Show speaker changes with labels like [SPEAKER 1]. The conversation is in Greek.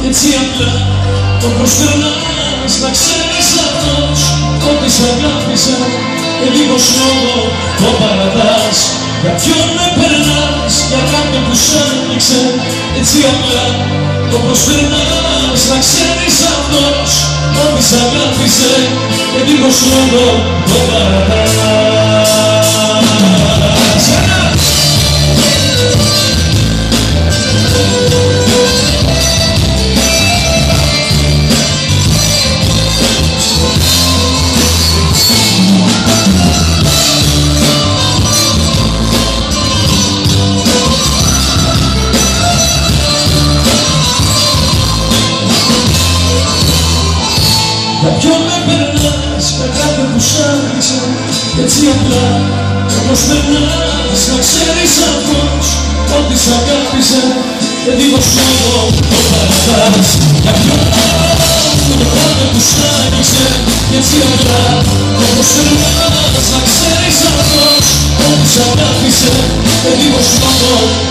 [SPEAKER 1] έτσι απλά το προσπερνάς. Να ξέρεις αυτός ότι σ' αγάπησε και δίχως λόγο το παρατάς. Για ποιον με περνάς, για κάποιον που σ' άνοιξε, έτσι απλά το προσπερνάς. Να ξέρεις αυτός ότι σ' αγάπησε και δίχως λόγο το παρατάς. Για ποιον με περνάς, για κάποιον που σ' άνοιξε, έτσι απλά όπως περνάς. Να ξέρεις αυτός ότι σ' αγάπησε και δίχως λόγο το παρατάς. Για ποιον με κάποιον που σ' άνοιξε, έτσι απλά όπως περνάς. Να ξέρεις αυτός ότι σ' αγάπησε και δίχως λόγο